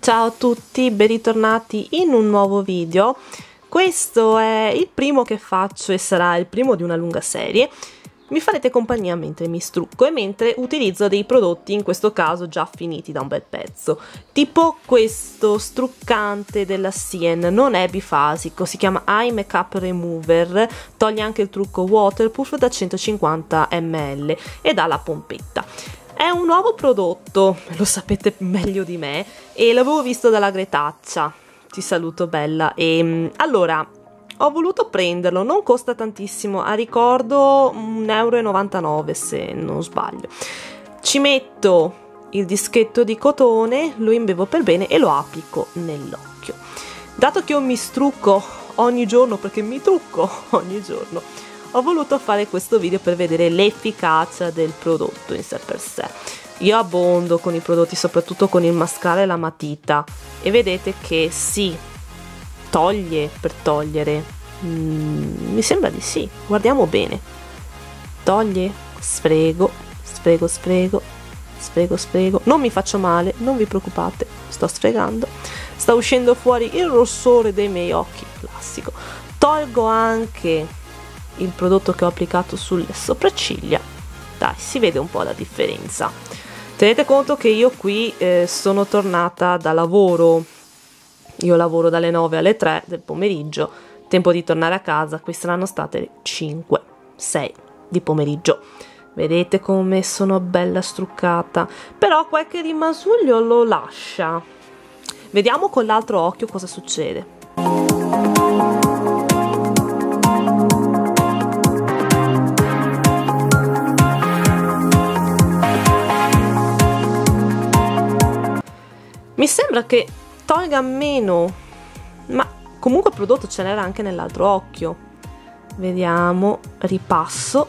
Ciao a tutti, ben ritornati in un nuovo video. Questo è il primo che faccio e sarà il primo di una lunga serie. Mi farete compagnia mentre mi strucco e mentre utilizzo dei prodotti, in questo caso già finiti da un bel pezzo, tipo questo struccante della Sien, non è bifasico, si chiama Eye Makeup Remover, toglie anche il trucco waterproof da 150 ml ed ha la pompetta. È un nuovo prodotto, lo sapete meglio di me, e l'avevo visto dalla Gretaccia. Ti saluto bella. E allora ho voluto prenderlo, non costa tantissimo, a ricordo 1,99 € se non sbaglio. Ci metto il dischetto di cotone, lo imbevo per bene e lo applico nell'occhio. Dato che io mi strucco ogni giorno, perché mi trucco ogni giorno, ho voluto fare questo video per vedere l'efficacia del prodotto in sé per sé. Io abbondo con i prodotti, soprattutto con il mascara e la matita, e vedete che sì, toglie per togliere, mi sembra di sì, guardiamo bene, toglie, sfrego, sfrego, sfrego, sfrego, sfrego, non mi faccio male, non vi preoccupate, sto sfregando, sta uscendo fuori il rossore dei miei occhi, classico. Tolgo anche il prodotto che ho applicato sulle sopracciglia, dai, si vede un po' la differenza. Tenete conto che io qui sono tornata da lavoro, io lavoro dalle 9 alle 3 del pomeriggio, tempo di tornare a casa, qui saranno state le 5, 6 di pomeriggio. Vedete come sono bella struccata, però qualche rimasuglio lo lascia. Vediamo con l'altro occhio cosa succede. Mi sembra che tolga meno, ma comunque il prodotto ce n'era anche nell'altro occhio. Vediamo, ripasso.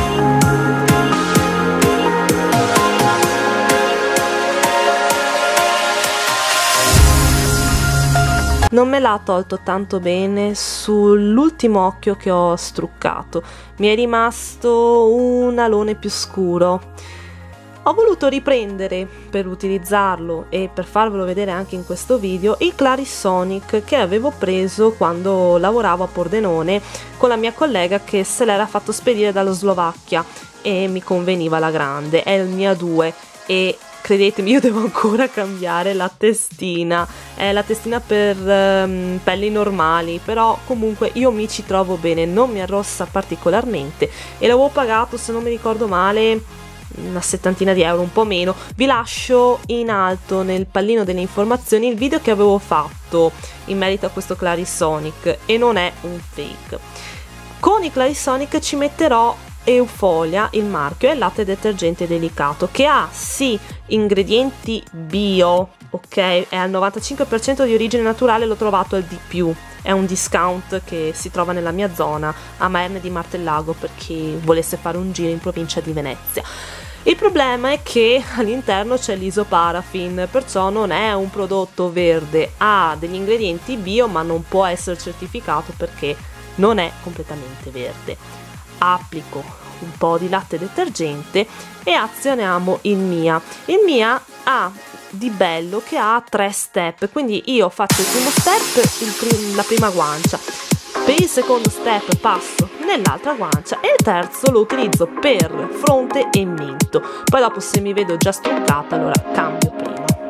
Non me l'ha tolto tanto bene sull'ultimo occhio che ho struccato, mi è rimasto un alone più scuro. Ho voluto riprendere per utilizzarlo e per farvelo vedere anche in questo video il Clarisonic che avevo preso quando lavoravo a Pordenone con la mia collega che se l'era fatto spedire dalla Slovacchia e mi conveniva la grande, è il mia 2 e credetemi io devo ancora cambiare la testina, è la testina per pelli normali, però comunque io mi ci trovo bene, non mi arrossa particolarmente e l'avevo pagato, se non mi ricordo male, una settantina di euro, un po' meno. Vi lascio in alto nel pallino delle informazioni il video che avevo fatto in merito a questo Clarisonic e non è un fake. Con il Clarisonic ci metterò Eufolia, il marchio, è il latte detergente delicato che ha sì ingredienti bio, ok, è al 95% di origine naturale, l'ho trovato al di più, è un discount che si trova nella mia zona a Maerne di Martellago per chi volesse fare un giro in provincia di Venezia. Il problema è che all'interno c'è l'isoparaffin, perciò non è un prodotto verde, ha degli ingredienti bio ma non può essere certificato perché non è completamente verde. Applico un po' di latte detergente e azioniamo il Mia. Il Mia ha di bello che ha 3 step, quindi io faccio il primo step, la prima guancia, per il secondo step passo nell'altra guancia e il terzo lo utilizzo per fronte e mento. Poi dopo, se mi vedo già struccata, allora cambio prima.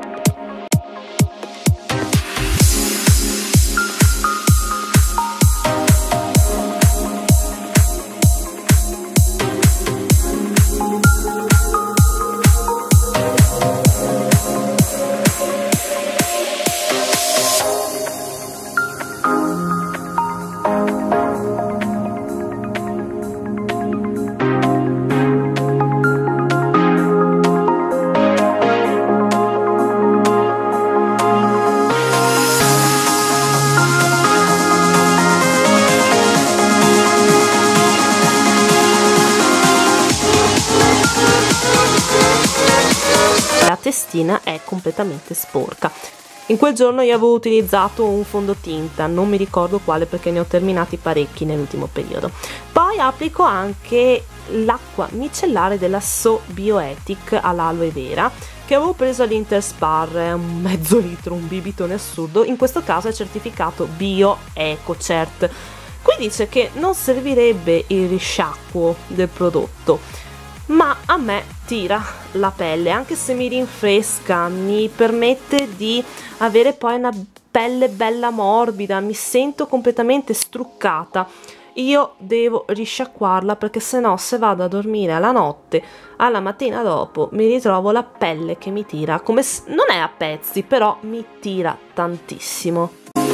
Testina è completamente sporca. In quel giorno io avevo utilizzato un fondotinta, non mi ricordo quale perché ne ho terminati parecchi nell'ultimo periodo. Poi applico anche l'acqua micellare della So Bioetic all'aloe vera che avevo preso all'Interspar, è un mezzo litro, un bibitone assurdo, in questo caso è certificato Bio EcoCert. Qui dice che non servirebbe il risciacquo del prodotto, ma a me tira la pelle, anche se mi rinfresca, mi permette di avere poi una pelle bella morbida, mi sento completamente struccata. Io devo risciacquarla perché sennò, se vado a dormire alla notte, alla mattina dopo mi ritrovo la pelle che mi tira, come non è a pezzi, però mi tira tantissimo.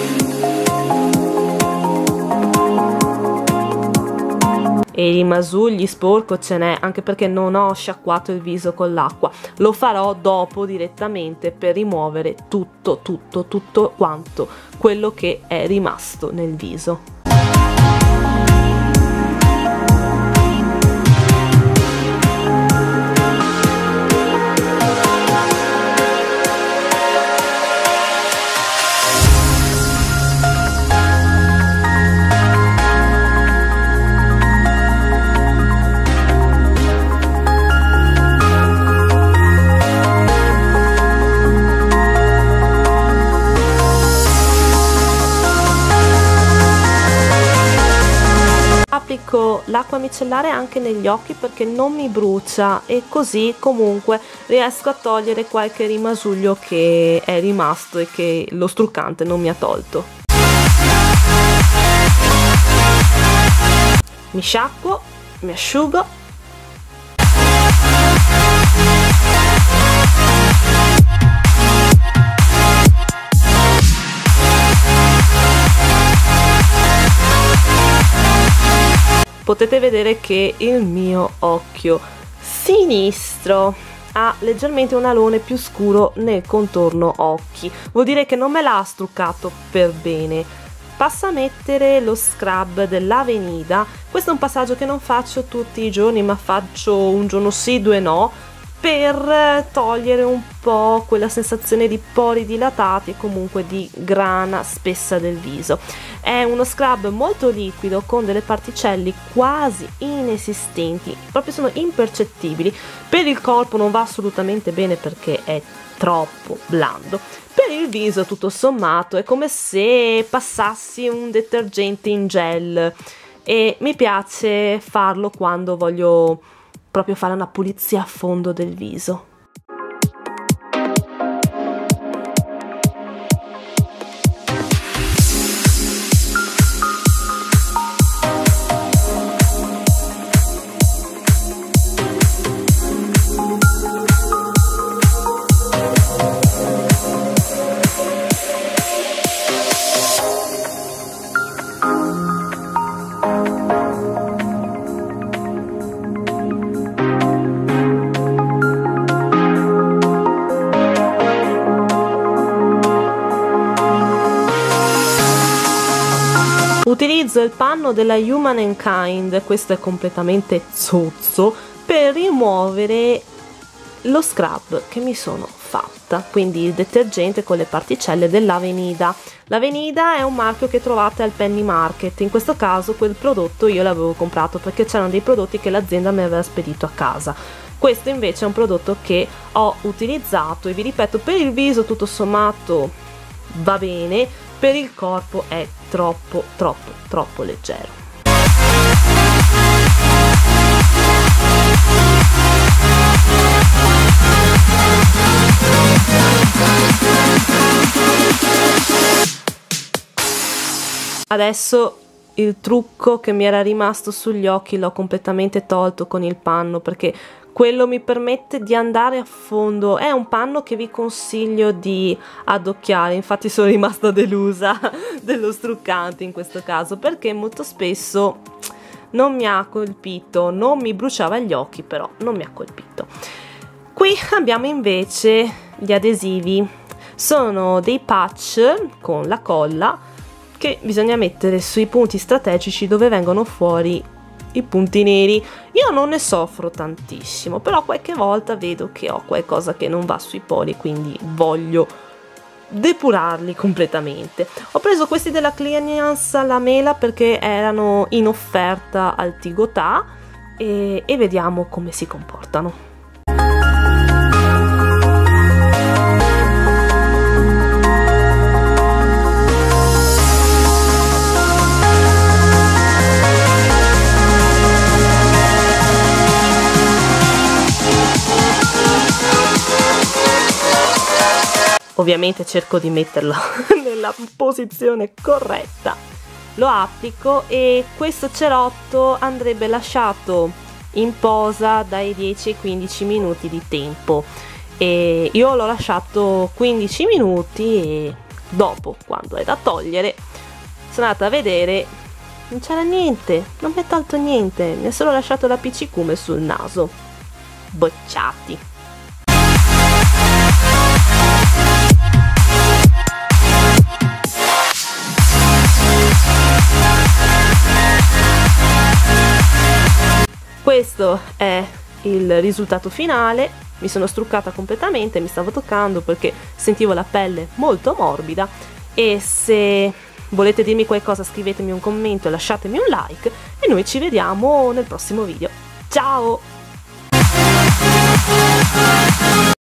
E i rimasugli sporco ce n'è, anche perché non ho sciacquato il viso con l'acqua. Lo farò dopo direttamente per rimuovere tutto quanto quello che è rimasto nel viso. Applico l'acqua micellare anche negli occhi perché non mi brucia e così comunque riesco a togliere qualche rimasuglio che è rimasto e che lo struccante non mi ha tolto. Mi sciacquo, mi asciugo. Potete vedere che il mio occhio sinistro ha leggermente un alone più scuro nel contorno occhi, vuol dire che non me l'ha struccato per bene. Passo a mettere lo scrub dell'Avenida. Questo è un passaggio che non faccio tutti i giorni, ma faccio un giorno sì, due no, per togliere un po' quella sensazione di pori dilatati e comunque di grana spessa del viso. È uno scrub molto liquido con delle particelle quasi inesistenti, proprio sono impercettibili. Per il corpo non va assolutamente bene perché è troppo blando. Per il viso tutto sommato è come se passassi un detergente in gel e mi piace farlo quando voglio proprio fare una pulizia a fondo del viso. Utilizzo il panno della Human & Kind, questo è completamente zozzo, per rimuovere lo scrub che mi sono fatta, quindi il detergente con le particelle dell'Avenida. L'Avenida è un marchio che trovate al Penny Market, in questo caso quel prodotto io l'avevo comprato perché c'erano dei prodotti che l'azienda mi aveva spedito a casa. Questo invece è un prodotto che ho utilizzato e vi ripeto, per il viso tutto sommato va bene, per il corpo è troppo leggero. Adesso il trucco che mi era rimasto sugli occhi l'ho completamente tolto con il panno, perché quello mi permette di andare a fondo. È un panno che vi consiglio di adocchiare, infatti sono rimasta delusa dello struccante in questo caso, perché molto spesso non mi ha colpito, non mi bruciava gli occhi, però non mi ha colpito. Qui abbiamo invece gli adesivi, sono dei patch con la colla che bisogna mettere sui punti strategici dove vengono fuori i punti neri. Io non ne soffro tantissimo, però qualche volta vedo che ho qualcosa che non va sui poli, quindi voglio depurarli completamente. Ho preso questi della Cliniance alla mela perché erano in offerta al Tigotà e vediamo come si comportano. Ovviamente cerco di metterlo nella posizione corretta. Lo applico e questo cerotto andrebbe lasciato in posa dai 10 ai 15 minuti di tempo, e io l'ho lasciato 15 minuti e dopo, quando è da togliere, sono andata a vedere, non c'era niente, non mi è tolto niente, mi ha solo lasciato l'appiccicume sul naso. Bocciati. Questo è il risultato finale. Mi sono struccata completamente, mi stavo toccando perché sentivo la pelle molto morbida, e se volete dirmi qualcosa scrivetemi un commento e lasciatemi un like, e noi ci vediamo nel prossimo video. Ciao!